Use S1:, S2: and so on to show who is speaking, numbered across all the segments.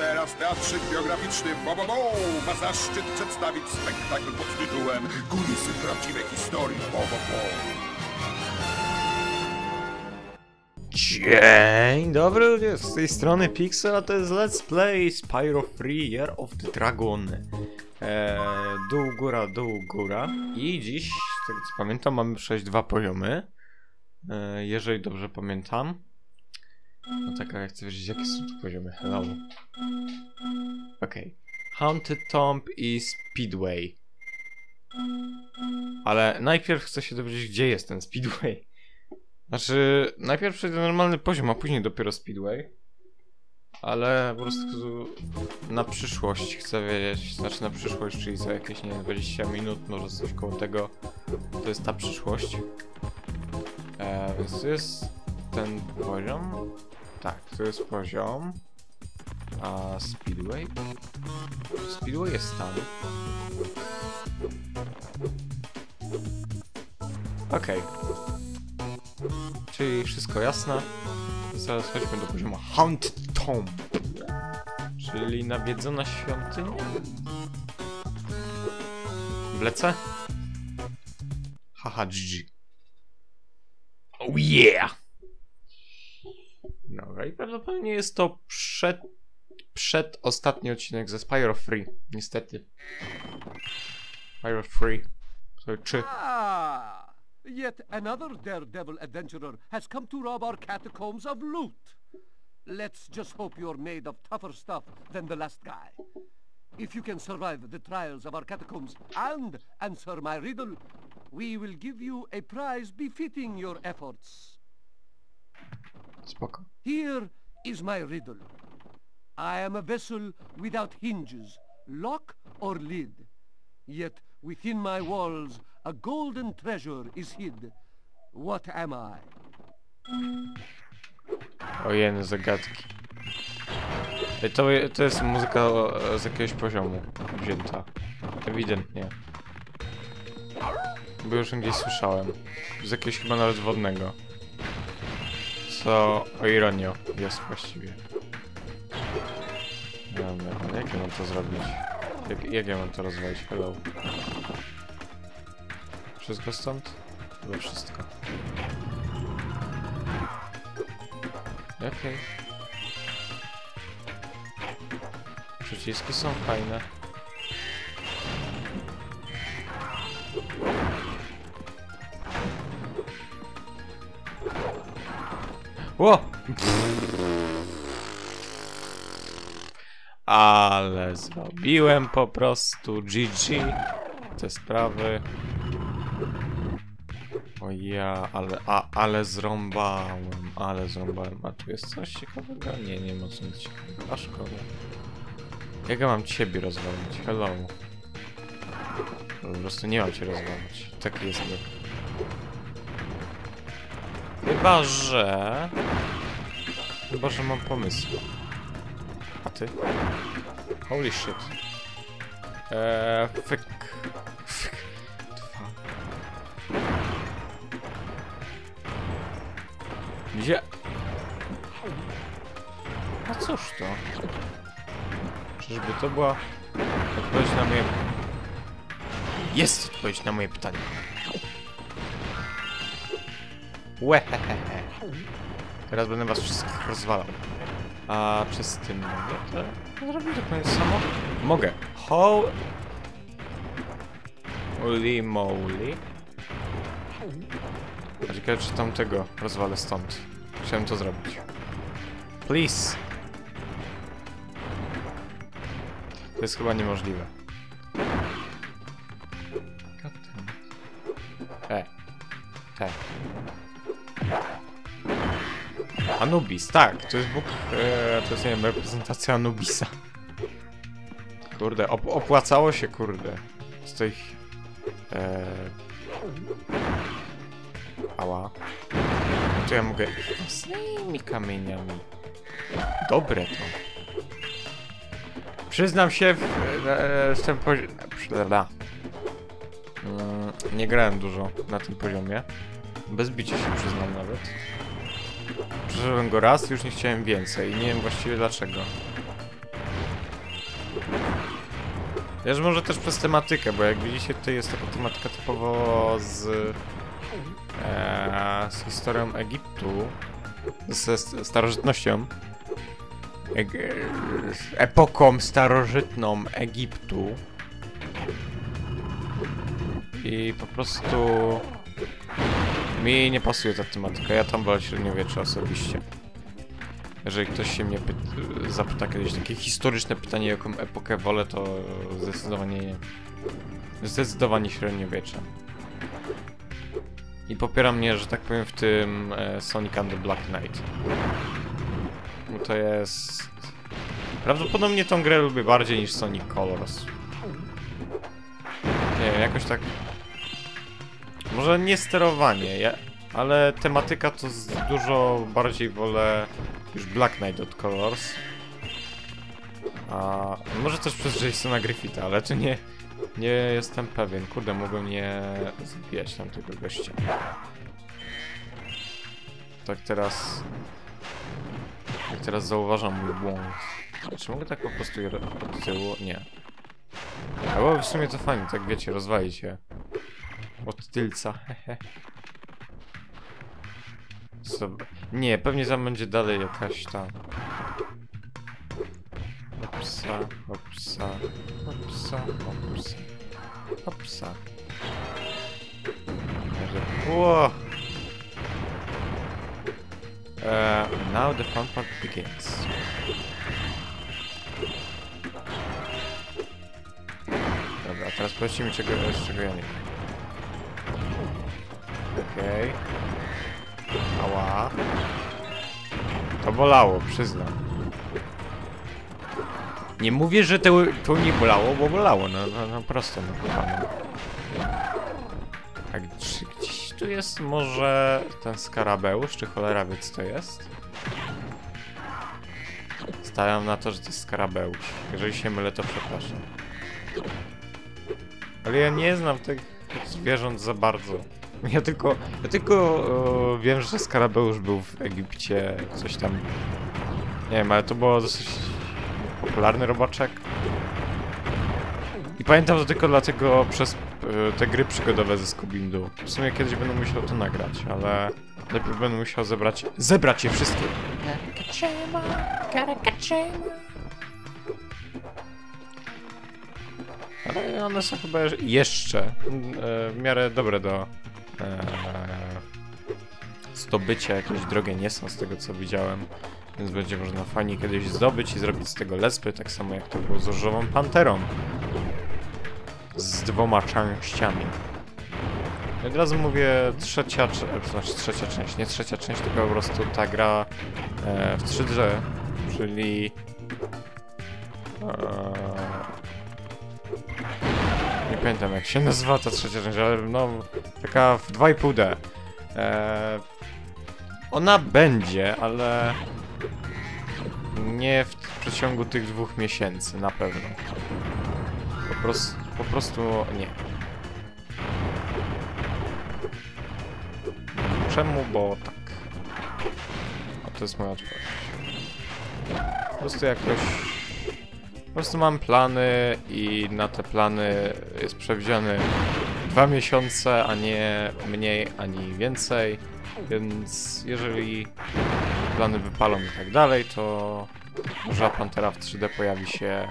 S1: teraz teatrzyk biograficzny Bobobo ma zaszczyt przedstawić spektakl pod tytułem Kulisy prawdziwej historii Bobobo.
S2: Dzień dobry ludzie, z tej strony Pixel, a to jest Let's Play Spyro 3 Year of the Dragon. Dół, góra. I dziś, z tego co pamiętam, mamy przejść 2 poziomy. Jeżeli dobrze pamiętam. No tak, ale chcę wiedzieć, jakie są tu poziomy. Hello. Okej. Haunted Tomb i Speedway. Ale najpierw chcę się dowiedzieć, gdzie jest ten Speedway. Znaczy, najpierw przejdę normalny poziom, a później dopiero Speedway. Ale po prostu na przyszłość chcę wiedzieć, znaczy na przyszłość, czyli za jakieś, nie wiem, 20 minut, może coś koło tego. To jest ta przyszłość. Więc to jest ten poziom. Tak, to jest poziom. A Speedway? Speedway jest tam. Okej. Czyli wszystko jasne. Zaraz chodźmy do poziomu Haunted Tomb. Czyli nawiedzona świątynia. Wlecę? Haha, GG. Oh yeah! Dobra, i prawdopodobnie jest to przedostatni odcinek ze Spyro 3. Niestety. Spyro 3. Sorry, 3.
S3: Yet another daredevil adventurer has come to rob our catacombs of loot. Let's just hope you're made of tougher stuff than the last guy. If you can survive the trials of our catacombs and answer my riddle, we will give you a prize befitting your efforts.
S2: Spoko.
S3: Here is my riddle. I am a vessel without hinges, lock or lid. Yet within my walls a golden treasure is hid. What am I?
S2: Ojej, zagadki. To jest muzyka z jakiegoś poziomu wzięta. Ewidentnie. Bo już gdzieś słyszałem. Z jakiegoś chyba nawet wodnego. Co, o ironio, jest właściwie. Dobra, jak ja mam to zrobić? Jak ja mam to rozwalić? Hello. Wszystko stąd? Chyba wszystko. Okej. Przyciski są fajne. Ło! Ale zrobiłem po prostu GG te sprawy. O ja, ale zrąbałem, A tu jest coś ciekawego? Nie ma nic ciekawego, a szkoda. Jak ja mam ciebie rozwalić? Hello. Po prostu nie mam cię rozwalić. Taki jest myk. Chyba, że mam pomysł. A ty? Holy shit. Fyk. Gdzie? A cóż to? Czyżby to była odpowiedź na moje... Jest odpowiedź na moje pytanie. Łehehehe. Teraz będę was wszystkich rozwalał. A przez tym mogę to zrobić dokładnie samo? Mogę. Holy moly. A ciekawe, czy tamtego rozwalę stąd. Chciałem to zrobić. Please. To jest chyba niemożliwe. Anubis, tak, to jest Bóg, to jest, nie wiem, reprezentacja Anubisa. Kurde, opłacało się, kurde, z tych... Ała. To ja mogę własnymi kamieniami. Dobre to. Przyznam się, w tym poziomie... Nie grałem dużo na tym poziomie. Bez bicia się przyznam nawet. Przeszedłem go raz i już nie chciałem więcej. I nie wiem właściwie dlaczego. Wiesz, może też przez tematykę, bo jak widzicie, tutaj jest taka tematyka typowo z historią Egiptu, ze starożytnością, epoką starożytną Egiptu i po prostu mi nie pasuje ta tematyka, ja tam wolę średniowiecze osobiście. Jeżeli ktoś się mnie zapyta kiedyś takie historyczne pytanie, jaką epokę wolę, to zdecydowanie nie. Zdecydowanie średniowiecze. I popiera mnie, że tak powiem, w tym Sonic and the Black Knight. Bo to jest... Prawdopodobnie tą grę lubię bardziej niż Sonic Colors. Nie wiem, jakoś tak... Może nie sterowanie, ale tematyka to dużo bardziej wolę już Black Knight od Colors. A może też przez Jasona Griffitha, ale to nie jestem pewien. Kurde, mogłem nie zbijać tam tego gościa. Tak teraz zauważam mój błąd. Czy mogę tak po prostu od tyłu? Nie. Ale w sumie to fajnie, tak wiecie, rozwalić się. Od tylca, hehe. Nie, pewnie tam będzie dalej jakaś ta... Hopsa, hopsa, hopsa, hopsa, hopsa. Wow. Now the fun part begins. Dobra, a teraz powiedzcie mi, czego ja nie wiem. Okej. Ała. To bolało, przyznam. Nie mówię, że to nie bolało, bo bolało, no prosto, no kochany. A gdzieś tu jest może ten skarabeusz, czy cholera wie co to jest? Stawiam na to, że to jest skarabeusz. Jeżeli się mylę, to przepraszam. Ale ja nie znam tych zwierząt za bardzo. Ja tylko wiem, że skarabeusz był w Egipcie, coś tam... Nie wiem, ale to było dosyć popularny robaczek. I pamiętam to tylko dlatego przez te gry przygodowe ze Scooby-Doo. W sumie kiedyś będę musiał to nagrać, ale najpierw będę musiał zebrać je wszystkie. Ale one są chyba jeszcze w miarę dobre do zdobycia. Jakieś drogie nie są z tego co widziałem. Więc będzie można fajnie kiedyś zdobyć i zrobić z tego lespy, tak samo jak to było z Różową Panterą. Z 2 częściami. I od razu mówię trzecia część, nie trzecia część, tylko po prostu ta gra w 3D, czyli... nie pamiętam jak się nazywa ta trzecia część, ale no taka w 2,5D. Ona będzie, ale nie w przeciągu tych 2 miesięcy, na pewno. Po prostu nie. Czemu? Bo tak. A to jest moja odpowiedź. Po prostu jakoś... Po prostu mam plany i na te plany jest przewidziane 2 miesiące, a nie mniej, ani więcej. Więc jeżeli plany wypalą i tak dalej, to Różowa Pantera w 3D pojawi się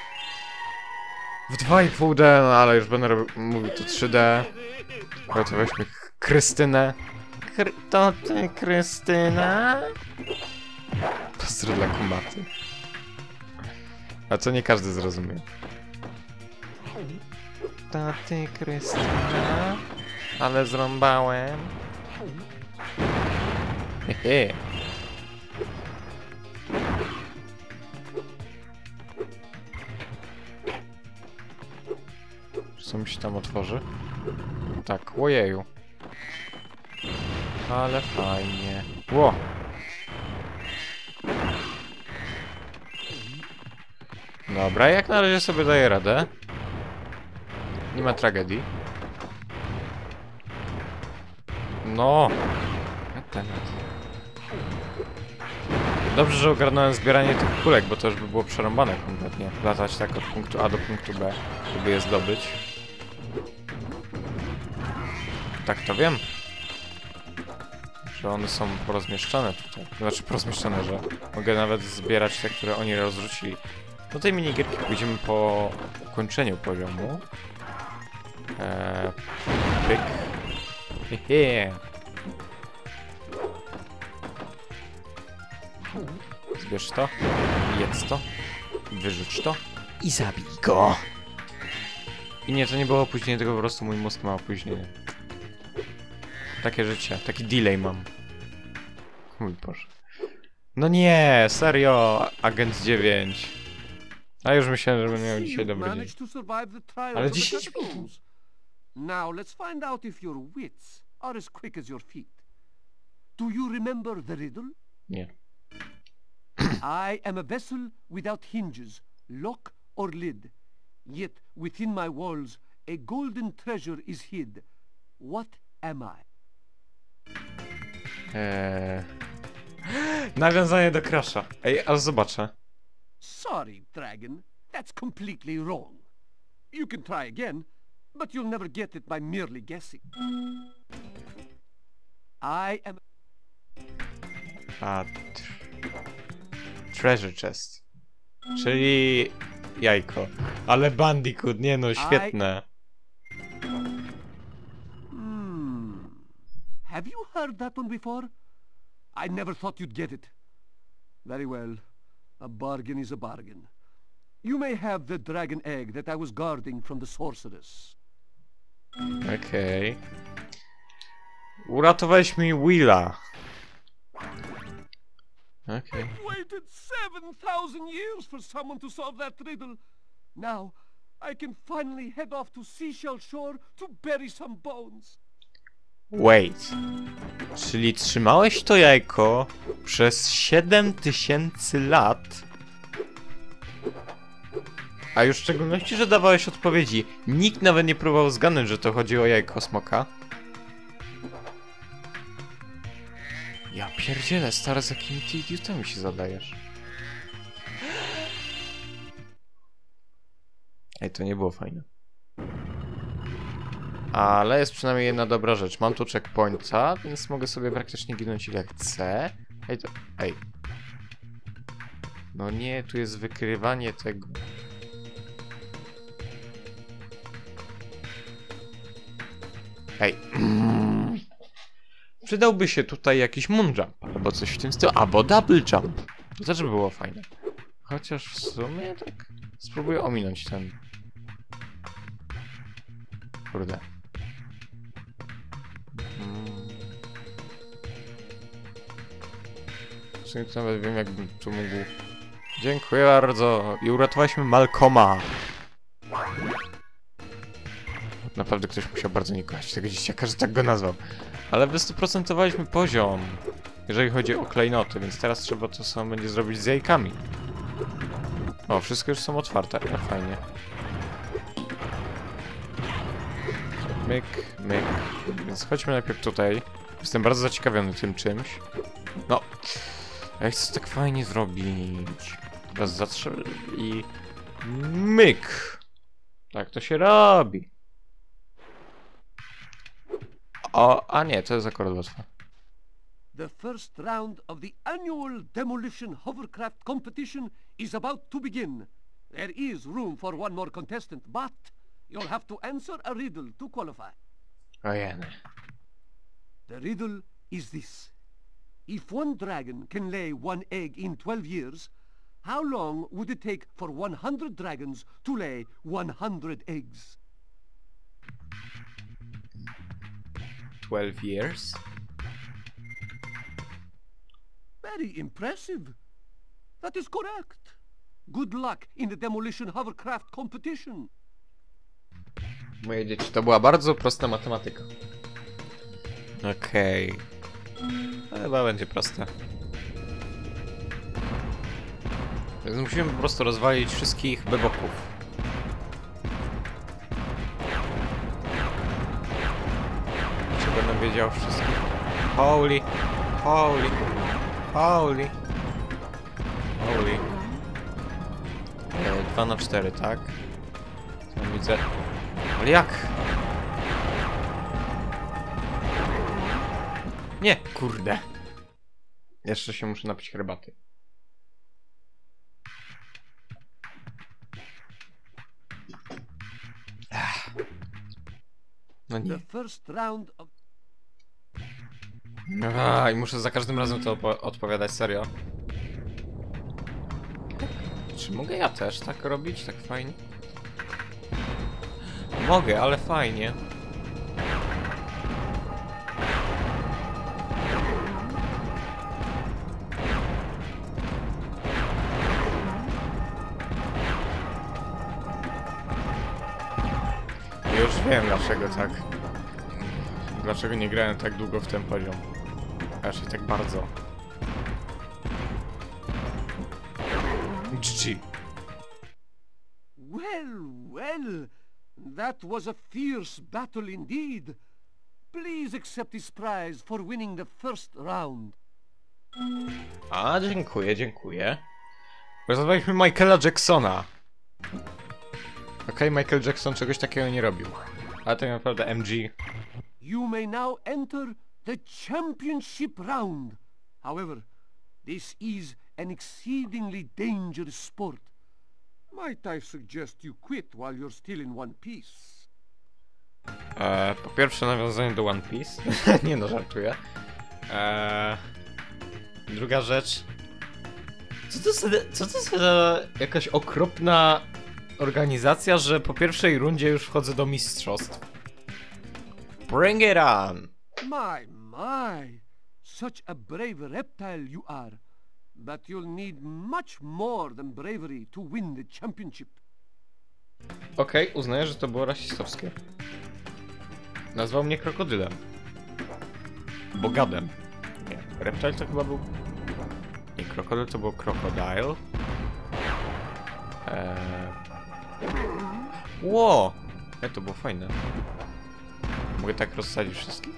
S2: w 2,5D, no ale już będę mówił to 3D. Ale to weźmy Krystynę. To ty, Krystyna? Pozdro dla kumaty. A co nie każdy zrozumie. To ty, Krystyna? Ale zrąbałem. Hehe. Co mi się tam otworzy? Tak, ojeju. Ale fajnie. Ło! Dobra, jak na razie sobie daję radę. Nie ma tragedii. No! Dobrze, że ogarnąłem zbieranie tych kulek, bo to już by było przerąbane kompletnie. Latać tak od punktu A do punktu B, żeby je zdobyć. Tak to wiem. Że one są porozmieszczane tutaj. Znaczy porozmieszczane, że mogę nawet zbierać te, które oni rozrzucili. Do tej minigierki pójdziemy po ukończeniu poziomu. Pyk. Hehe. Zbierz to, jedz to, wyrzuć to i zabij go. I nie, to nie było opóźnienie, tylko po prostu mój mózg ma opóźnienie. Takie życie, taki delay mam. Mój Boże. No nie, serio, Agent 9. A już myślałem, że będę miał dzisiaj dobry dzień. Ale 10 minut.
S3: Now let's find out if your wits are as quick as your feet. Do you remember the riddle?
S2: Nie.
S3: I am a vessel without hinges, lock or lid. Yet within my walls a golden treasure is hid. What am I?
S2: Nawiązanie do Crasha. Ej, ale zobaczę.
S3: Sorry, dragon. That's completely wrong. You can try again, but you'll never get it by merely guessing. I am...
S2: A, treasure chest. Czyli jajko. Ale Bandicoot, nie no, świetne.
S3: Have you heard that one before? I never thought you'd get it. Very well. A bargain is a bargain. You may have the dragon egg that I was guarding from the sorceress.
S2: Okej. Uratowałeś mi Willa. Okej.
S3: I've waited 7,000 years for someone to solve that riddle. Now, I can finally head off to Seashell Shore to bury some bones.
S2: Wait. Czyli trzymałeś to jajko przez 7000 lat? A już w szczególności, że dawałeś odpowiedzi. Nikt nawet nie próbował zgadnąć, że to chodzi o jajko smoka. Ja pierdzielę, stary, z jakimi ty idiotami się zadajesz. Ej, to nie było fajne. Ale jest przynajmniej jedna dobra rzecz. Mam tu checkpointa, więc mogę sobie praktycznie ginąć ile chcę. Ej, to... Ej. No nie, tu jest wykrywanie tego. Ej. Przydałby się tutaj jakiś moonjump, albo coś w tym stylu, albo double jump. To też by było fajne. Chociaż w sumie tak... Spróbuję ominąć ten... Kurde. W sumie to nawet wiem, jakbym tu mógł... Dziękuję bardzo. I uratowaliśmy Malcolma. Naprawdę ktoś musiał bardzo nie kochać tego dzieciaka, że tak go nazwał. Ale wystuprocentowaliśmy poziom, jeżeli chodzi o klejnoty, więc teraz trzeba to samo będzie zrobić z jajkami. O, wszystkie już są otwarte, ale fajnie. Myk, myk. Więc chodźmy najpierw tutaj. Jestem bardzo zaciekawiony tym czymś. No, ja chcę tak fajnie zrobić. Teraz zatrzymaj i... Myk! Tak to się robi. O, a nie, to jest akurat łatwe.
S3: The first round of the annual Demolition Hovercraft competition is about to begin. There is room for one more contestant, but you'll have to answer a riddle to qualify.
S2: Ojej.
S3: The riddle is this. If one dragon can lay one egg in 12 years, how long would it take for 100 dragons to lay 100 eggs?
S2: 12 years?
S3: Very impressive. That is correct. Good luck in the Demolition Hovercraft competition.
S2: Moje dzieci, to była bardzo prosta matematyka. Okej. Chyba będzie proste. Więc musimy po prostu rozwalić wszystkich beboków. Czy będę wiedział wszystkich? Holy, holy, holy. Holy. 2 na 4, tak? Co widzę? Ale jak? Nie, kurde. Jeszcze się muszę napić herbaty. No nie.
S3: The first round of...
S2: I muszę za każdym razem to odpowiadać, serio. Czy mogę ja też tak robić? Tak fajnie? Mogę, ale fajnie. Już wiem dlaczego tak. Dlaczego nie grałem tak długo w ten poziom. Raczej tak bardzo. GG.
S3: Well, that was a fierce battle indeed. Please accept this prize for winning the first round.
S2: A, dziękuję, dziękuję. Rozmawialiśmy Michaela Jacksona. Okej, Michael Jackson czegoś takiego nie robił. Ale tak naprawdę MG.
S3: You may now enter the championship round. However, this is an exceedingly dangerous sport. Might I suggest you quit while you're still in one piece?
S2: Po pierwsze nawiązanie do One Piece. Nie no, żartuję. Druga rzecz. Co to za jakaś okropna organizacja, że po pierwszej rundzie już wchodzę do mistrzostw. Bring it on!
S3: My. Such a brave reptile you are. But you'll need much more than bravery to win the championship.
S2: Okej, uznaję, że to było rasistowskie. Nazwał mnie krokodylem. Bogadem. Nie, reptile to chyba był... Nie, krokodyl to był crocodile. Ło! To było fajne. Mogę tak rozsadzić wszystkich?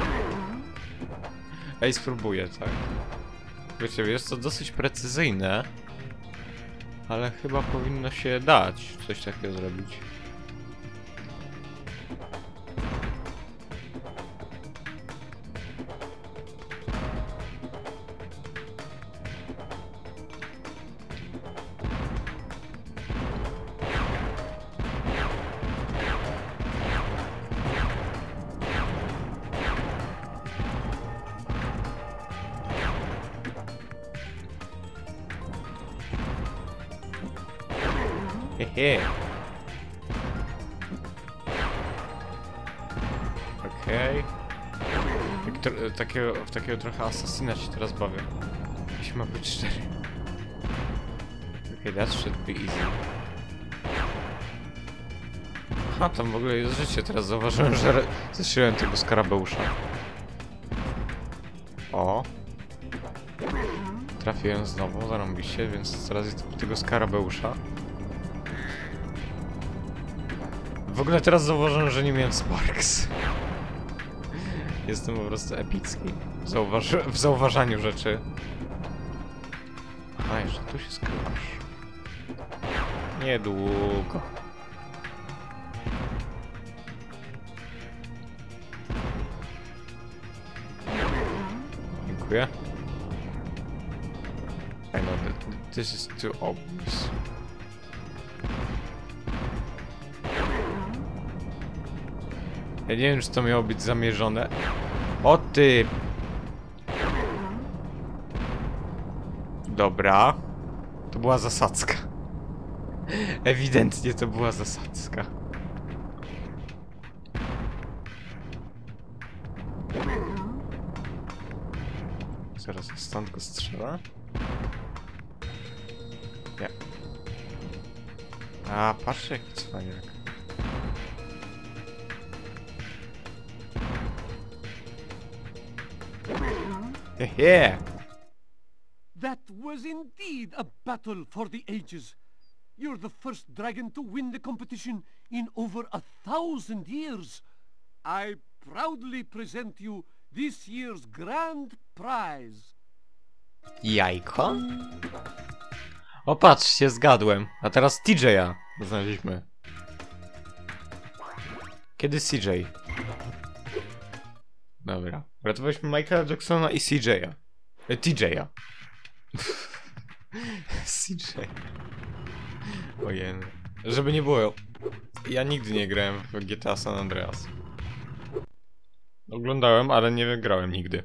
S2: Ej, spróbuję, tak. Wiecie, jest to dosyć precyzyjne. Ale chyba powinno się dać coś takiego zrobić. Hehe. Okej. W takiego trochę asasyna się teraz bawię. Jeśli ma być 4. Okej, that should be easy. A tam w ogóle jest życie. Teraz zauważyłem, że zeszyłem tego skarabeusza. O. Trafiłem znowu, zarąbiście, więc teraz jest tego skarabeusza. W ogóle teraz zauważyłem, że nie miałem Sparks. Jestem po prostu epicki w zauważaniu rzeczy. A, jeszcze tu się skrywasz. Niedługo. Dziękuję. I know that this is too obvious. Ja nie wiem, czy to miało być zamierzone. O ty! Dobra. To była zasadzka. Ewidentnie to była zasadzka. Zaraz stąd go strzela. Nie. A, patrzcie jaki cwaniak. Yeah.
S3: That was indeed a battle for the ages. You're the first dragon to win the competition in over 1,000 years. I proudly present you this year's grand prize.
S2: Jajko? O, patrzcie, zgadłem. A teraz TJ'a znaleźliśmy. Kiedy CJ? Dobra. Uratowaliśmy Michaela Jacksona i CJ'a. TJ'a. CJ. Ojej. Żeby nie było. Ja nigdy nie grałem w GTA San Andreas. Oglądałem, ale nie grałem nigdy.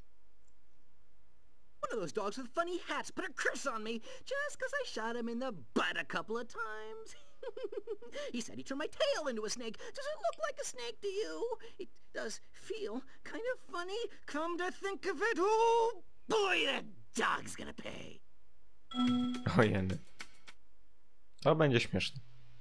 S4: One of those dogs with funny hats put a curse on me just 'cause I shot him in the butt a couple of times. He said he turned my tail into a snake. Does it look like a snake to you? It does feel kind of funny. Come to think of it, oh boy, that dog's gonna pay.
S2: Ojej. To będzie śmieszne.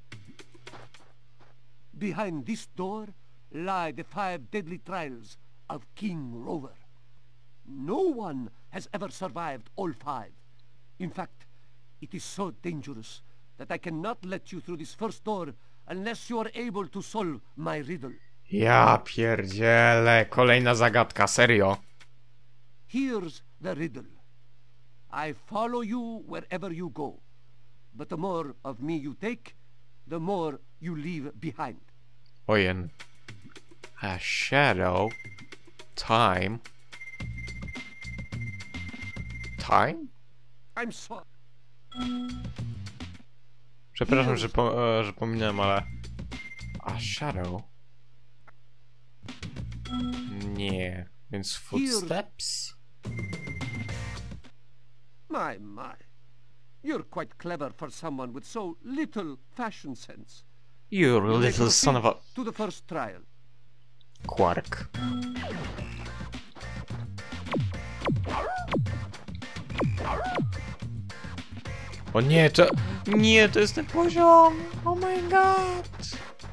S3: Behind this door lie the 5 deadly trials of King Rover. No one has ever survived all 5. In fact, it is so dangerous that I cannot let you through this first door unless you are able to solve my riddle.
S2: Ja pierdzielę, kolejna zagadka, serio.
S3: Here's the riddle. I follow you wherever you go, but the more of me you take, the more you leave behind.
S2: Ojej. A shadow. Time. Time?
S3: I'm sorry.
S2: Przepraszam, że pominąłem, ale... A shadow? Nie. Więc footsteps?
S3: My. You're quite clever for someone with so little fashion sense.
S2: You
S3: You may
S2: little son of a...
S3: proceed to the first trial.
S2: Quark. O nie, to... Nie, to jest ten poziom! Oh my god!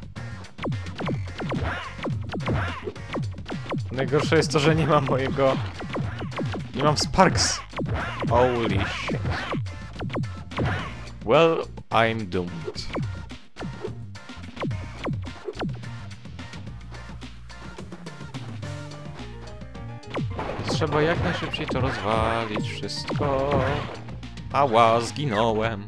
S2: Najgorsze jest to, że nie mam mojego... Nie mam Sparks! Holy shit. Well, I'm doomed. Trzeba jak najszybciej to rozwalić wszystko. Ała, zginąłem.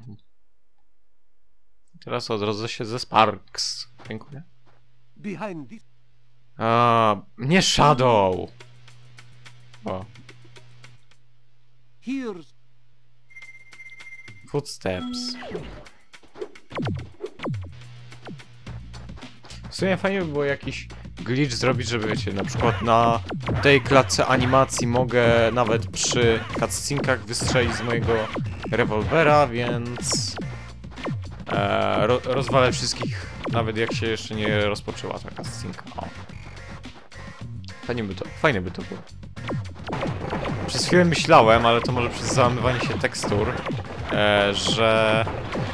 S2: Teraz odrodzę się ze Sparks. Dziękuję.
S3: Behind this...
S2: A, nie Shadow! O,
S3: Here's...
S2: footsteps. W sumie fajnie by było jakiś glitch zrobić, żeby wiecie, na przykład na tej klatce animacji mogę nawet przy cutscenkach wystrzelić z mojego rewolwera, więc rozwalę wszystkich, nawet jak się jeszcze nie rozpoczęła ta cutscenka. O. Fajnie by to było. Przez chwilę myślałem, ale to może przez załamywanie się tekstur, że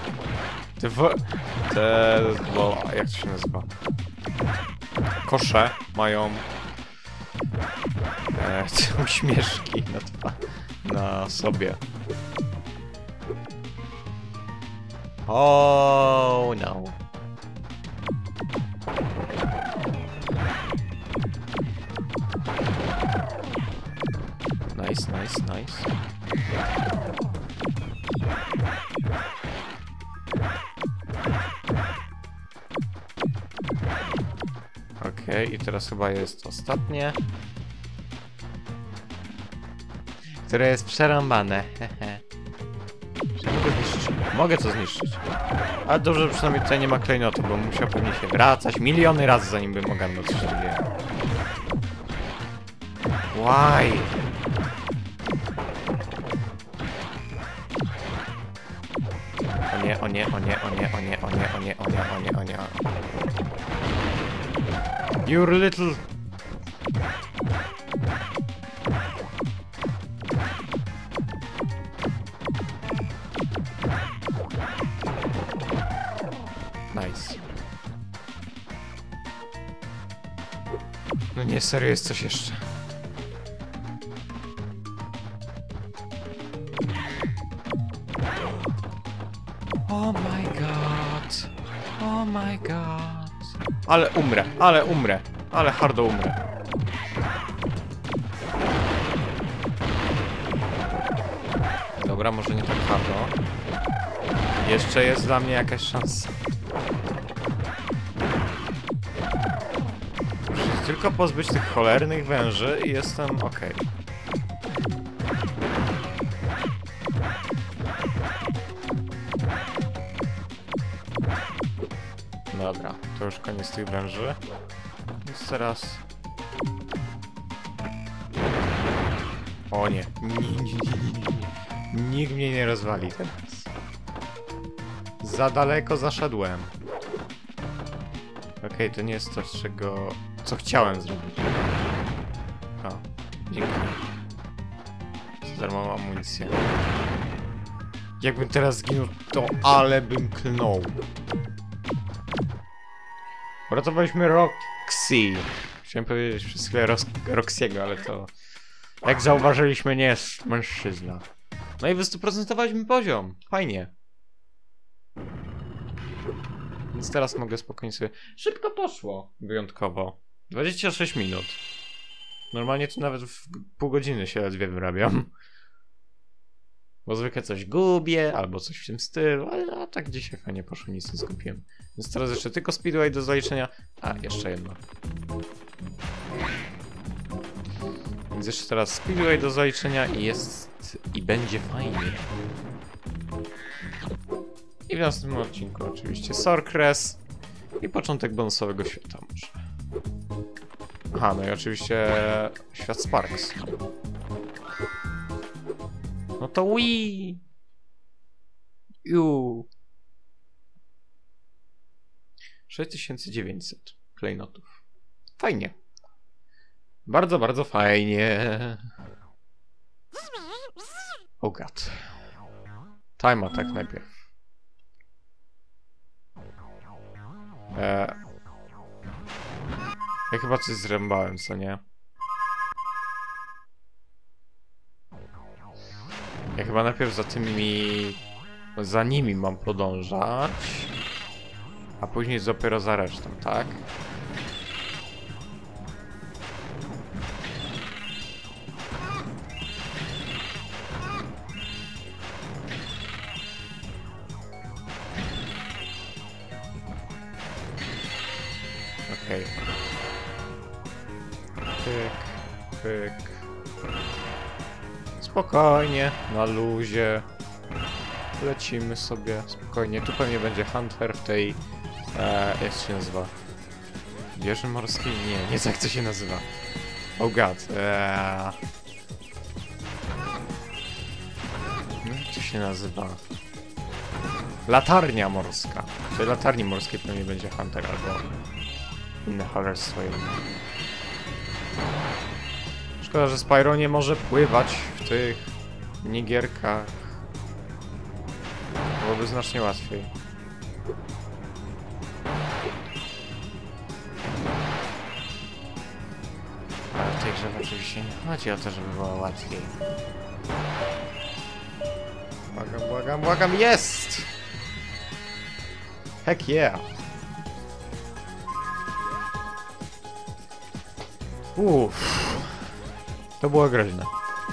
S2: jak to się nazywa? Kosze mają uśmieszki na sobie. Oh no. Nice. Okej, i teraz chyba jest ostatnie. Które jest przerąbane. Czy mogę zniszczyć? Mogę to zniszczyć. Ale dobrze, że przynajmniej tutaj nie ma klejnotu, bo musiał pewnie się wracać miliony razy, zanim bym ogarnął coś się dzieje. Why? O nie. You're little... Nice. No nie, serio jest coś jeszcze. Oh my god. Oh my god. Ale umrę. Ale hardo umrę. Dobra, może nie tak hardo. Jeszcze jest dla mnie jakaś szansa. Muszę się tylko pozbyć tych cholernych węży i jestem okej. Dobra, to już koniec tych węży. Więc teraz... O nie. Nikt mnie nie rozwali teraz. Za daleko zaszedłem. Okej, to nie jest to, co chciałem zrobić. O, dzięki. Za darmową amunicję. Jakbym teraz zginął, to ale bym klnął. Uratowaliśmy Roxy. Chciałem powiedzieć przez chwilę Roxy'ego, ale to... Jak zauważyliśmy, nie jest mężczyzna. No i wystuprocentowaliśmy poziom. Fajnie. Więc teraz mogę spokojnie sobie... Szybko poszło. Wyjątkowo. 26 minut. Normalnie to nawet w pół godziny się ledwie wyrabiam. Bo zwykle coś gubię, albo coś w tym stylu, ale tak dzisiaj fajnie poszło, nic nie zgubiłem. Więc teraz jeszcze tylko speedway do zaliczenia. A, jeszcze jedno. Więc jeszcze teraz speedway do zaliczenia i jest... i będzie fajnie. I w następnym odcinku oczywiście Sorcres i początek bonusowego świata może. Aha, no i oczywiście świat Sparks. No to Wii! 6900 klejnotów. Fajnie. Bardzo, bardzo fajnie. Oh god. Time attack najpierw. Ja chyba coś zrębałem, co nie? Ja chyba najpierw za nimi mam podążać, a później dopiero za resztą, tak? Okej. Pyk, pyk. Spokojnie, na luzie. Lecimy sobie spokojnie. Tu pewnie będzie Hunter w tej... jak się nazywa? Wieży morskiej? Nie tak to się nazywa. Oh god. Jak to się nazywa? Latarnia morska. W tej latarni morskiej pewnie będzie Hunter albo inne cholerstwo. Szkoda, że Spyro nie może pływać w tych minigierkach. Byłoby znacznie łatwiej. Ale w tej grze oczywiście nie chodzi o to, żeby było łatwiej. Błagam, błagam, błagam, jest! Heck yeah! Uff. To było groźne.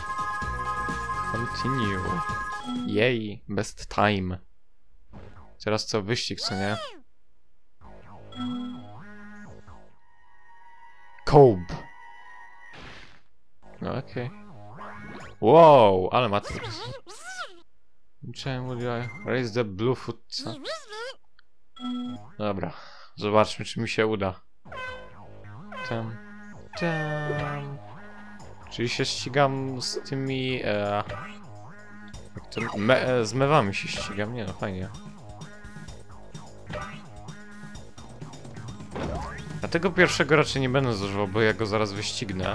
S2: Continue. Jej, best time. Teraz co, wyścig, co nie? Cobb. No okej. Wow, ale ma to... Czemu raise the Bluefoot, co? Dobra, zobaczmy, czy mi się uda. Tam. Czyli się ścigam z tymi... z mewami się ścigam, nie no, fajnie. A tego pierwszego raczej nie będę zużywał, bo ja go zaraz wyścignę.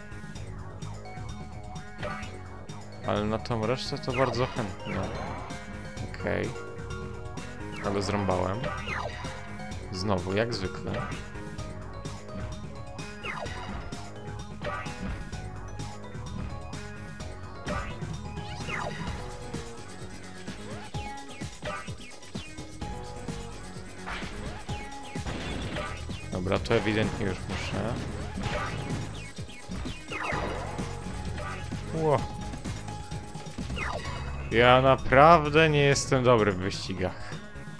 S2: Ale na tą resztę to bardzo chętnie. Okej. Ale zrąbałem. Znowu, jak zwykle. Dobra, to ewidentnie już muszę. Ło. Ja naprawdę nie jestem dobry w wyścigach.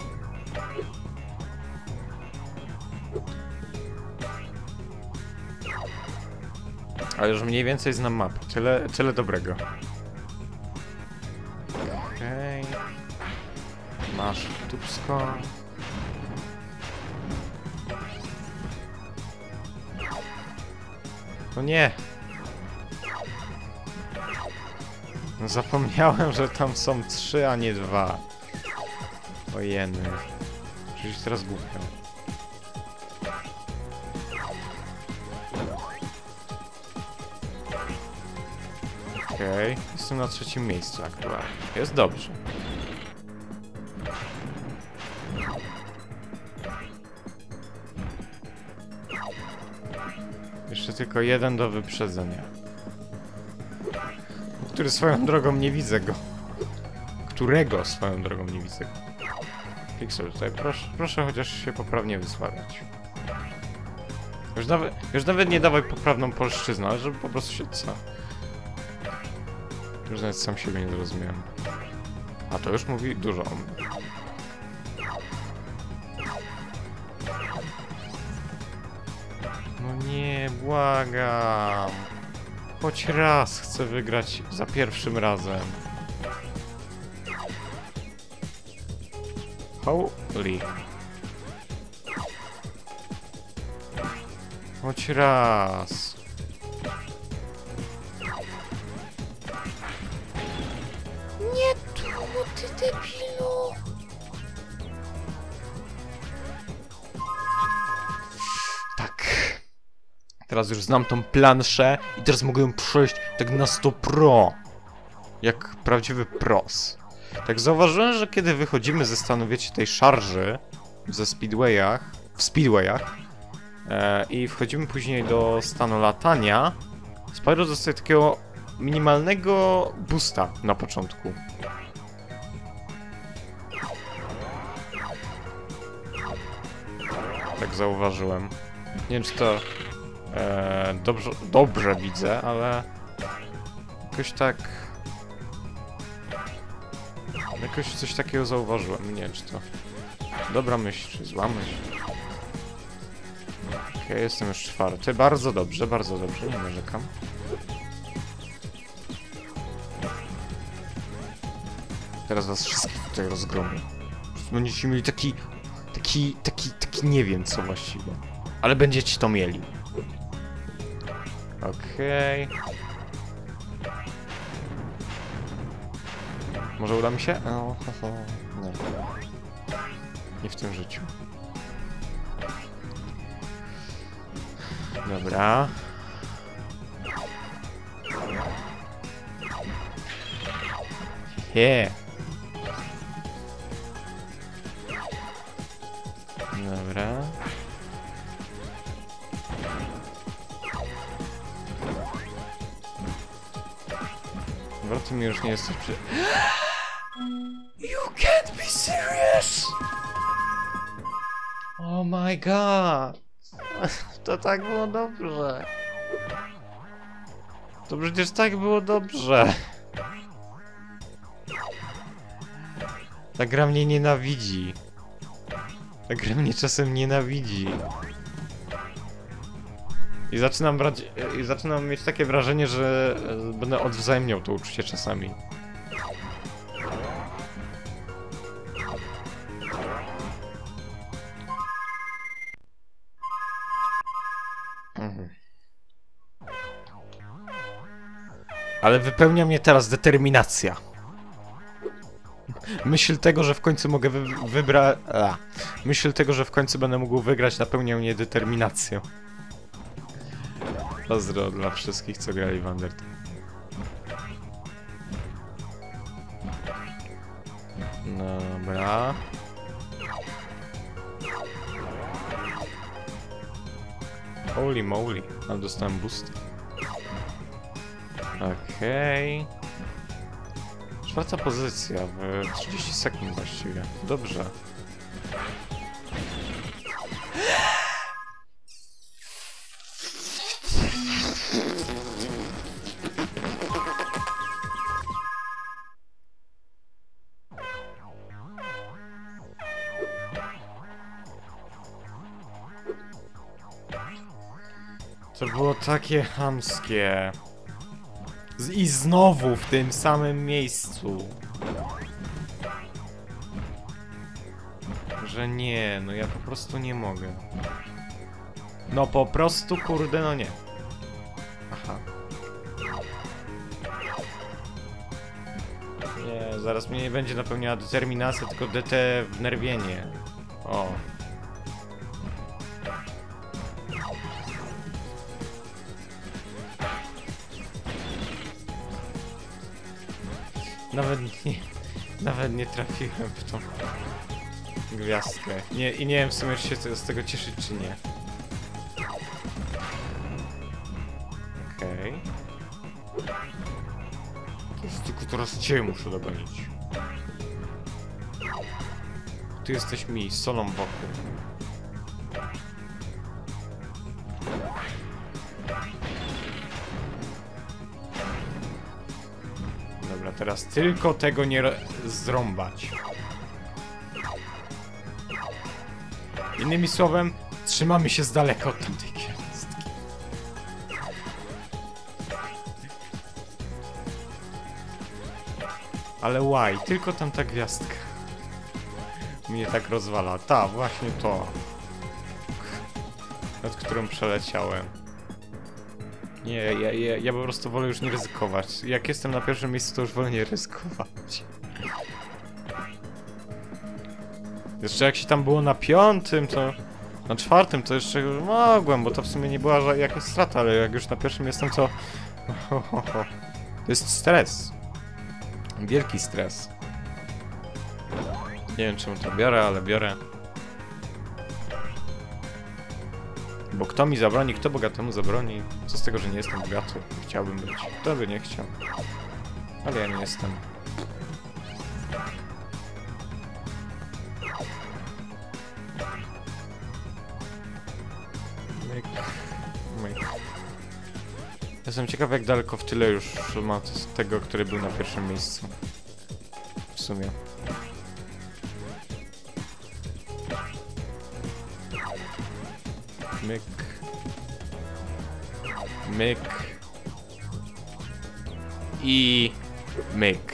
S2: Ale już mniej więcej znam mapę. Tyle dobrego. Okej. Masz tubsko. No nie. No zapomniałem, że tam są 3, a nie 2. Ojeny. Przecież teraz głupio. Okej, jestem na 3. miejscu aktualnie. Jest dobrze. Jeszcze tylko 1 do wyprzedzenia. Który swoją drogą nie widzę go. Którego swoją drogą nie widzę go. Pixel, tutaj proszę chociaż się poprawnie wysławiać. Już nawet nie dawaj poprawną polszczyznę, ale żeby po prostu się co. Już nawet sam siebie nie zrozumiałem. A to już mówi dużo o mnie. No nie, błagam. Choć raz chcę wygrać za pierwszym razem. Holy. Choć raz.
S5: Nie tu, ty debilu.
S2: Tak. Teraz już znam tą planszę i teraz mogę ją przejść tak na 100 pro. Jak prawdziwy pros. Tak zauważyłem, że kiedy wychodzimy ze stanu, wiecie, tej szarży w speedwayach i wchodzimy później do stanu latania, Spyro dostaje takiego minimalnego boosta na początku. Tak zauważyłem. Nie wiem, czy to dobrze widzę, ale jakoś tak... Jakoś coś takiego zauważyłem. Nie wiem, czy to dobra myśl, czy zła myśl. Okej, jestem już 4. Bardzo dobrze, nie narzekam. Teraz was wszystkich tutaj rozgromię. Będziecie mieli taki nie wiem co właściwie. Ale będziecie to mieli. Okej. Może uda mi się? No, nie. Nie w tym życiu. Dobra. He. Dobra. Dobra, ty mi już nie jesteś przy... You can't be serious! Oh my god! To tak było dobrze. To przecież tak było dobrze. Ta gra mnie nienawidzi. Ta gra mnie czasem nienawidzi. I zaczynam mieć takie wrażenie, że będę odwzajemniał to uczucie czasami. Ale wypełnia mnie teraz determinacja. Myśl tego, że w końcu mogę wybrać... Myśl tego, że w końcu będę mógł wygrać, napełnia mnie determinacją. Pozdro dla wszystkich, co grali w Undertale. Dobra. Holy moly, ale dostałem boost. Okej. 4. pozycja w 30 sekund właściwie. Dobrze. To było takie chamskie. I znowu w tym samym miejscu. Że nie, no ja po prostu nie mogę. No po prostu, kurde, no nie. Aha. Nie, zaraz mnie nie będzie napełniała determinacja, tylko wnerwienie. O. Nawet nie trafiłem w tą gwiazdkę. I nie wiem w sumie, czy się z tego cieszyć, czy nie. Okej. Tylko teraz cię muszę dogonić. Ty jesteś mi solą wokół. Dobra, teraz tylko tego nie zrąbać. Innymi słowem, trzymamy się z daleka od tamtej gwiazdki. Ale why? Tylko tamta gwiazdka mnie tak rozwala. Ta, właśnie to. Nad którą przeleciałem. Nie, ja po prostu wolę już nie ryzykować. Jak jestem na pierwszym miejscu, to już wolę nie ryzykować. Jeszcze jak się tam było na 5, to... Na 4 to jeszcze mogłem, bo to w sumie nie była jakaś strata, ale jak już na pierwszym jestem, to... To jest stres. Wielki stres. Nie wiem, czemu to biorę, ale biorę. Bo kto mi zabroni, kto bogatemu zabroni? Co z tego, że nie jestem bogaty? Chciałbym być. Kto by nie chciał? Ale ja nie jestem. Myk. Myk. Jestem ciekaw, jak daleko w tyle już ma tego, który był na pierwszym miejscu. W sumie. Myk. Myk. I... myk.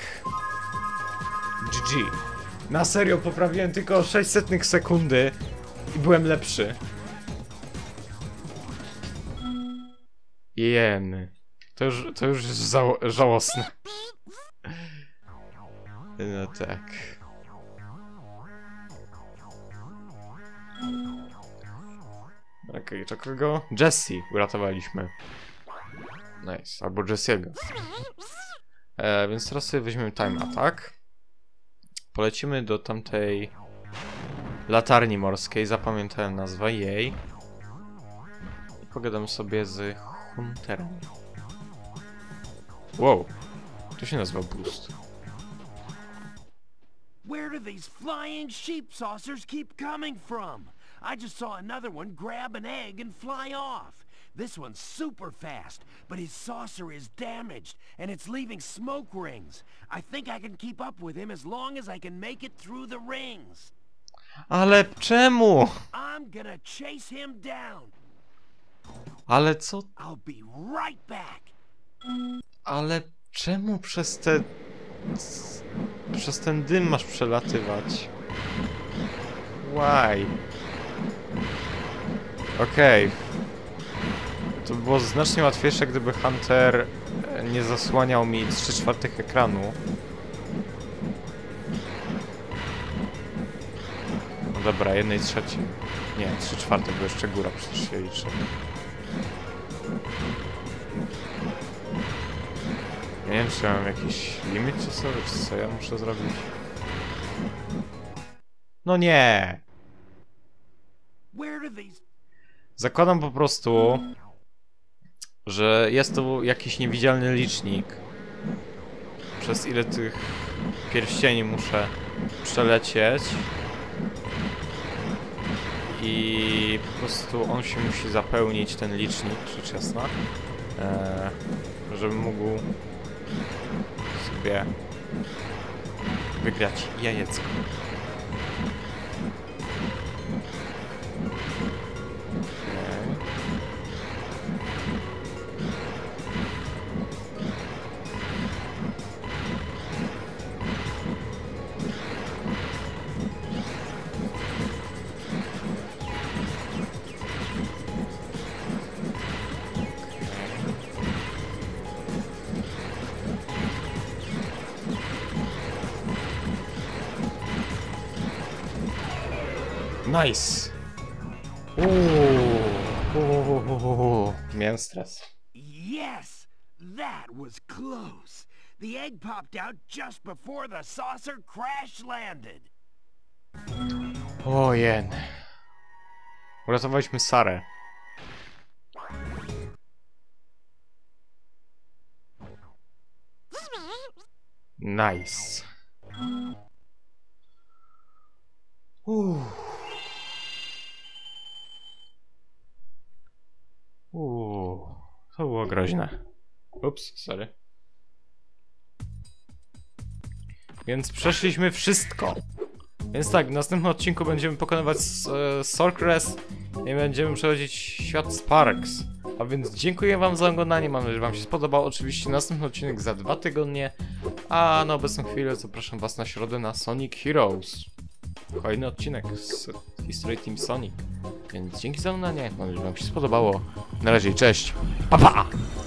S2: GG. Na serio poprawiłem tylko 600 sekundy i byłem lepszy. Jeny. To już jest żałosne. No tak. Okej, to kogo? Jessie uratowaliśmy. Nice, albo Jessiego. Więc teraz sobie weźmiemy time attack. Polecimy do tamtej latarni morskiej, zapamiętałem nazwę jej. I pogadamy sobie z Hunterem. Wow, to się nazywa boost.
S6: Where do these flying sheep saucers keep coming from? I just saw another one grab an egg and fly off. This one's super fast, but his saucer is damaged, and it's leaving smoke rings. I think I can keep up with him as long as I can make it through the rings.
S2: Ale czemu?
S6: I'm gonna chase him down.
S2: Ale co?
S6: I'll be right back.
S2: Ale czemu przez te... przez ten dym masz przelatywać? Why? Okej. To by było znacznie łatwiejsze, gdyby Hunter nie zasłaniał mi 3/4 ekranu. No dobra, 1/3. Nie, 3/4, bo jeszcze góra przecież się liczy. Nie wiem, czy mam jakiś limit czasowy, czy co ja muszę zrobić. No nie! Zakładam po prostu, że jest tu jakiś niewidzialny licznik. Przez ile tych pierścieni muszę przelecieć. I po prostu on się musi zapełnić, ten licznik, rzecz jasna. Żebym mógł sobie wygrać jajecko. Nice! Miałem stres.
S6: Yes! That was close. The egg popped out just before the saucer crash landed.
S2: Ojen. Uratowaliśmy Sarę. Nice. To było groźne. Ups, sorry. Więc przeszliśmy wszystko. Więc tak, w następnym odcinku będziemy pokonywać Sorceress i będziemy przechodzić świat Sparks. A więc dziękuję wam za oglądanie, mam nadzieję, że wam się spodobał. Oczywiście następny odcinek za 2 tygodnie. A na obecną chwilę zapraszam was na środę na Sonic Heroes. Kolejny odcinek z History Team Sonic. Więc dzięki za oglądanie, mam nadzieję, że wam się spodobało. Na razie, cześć, pa pa!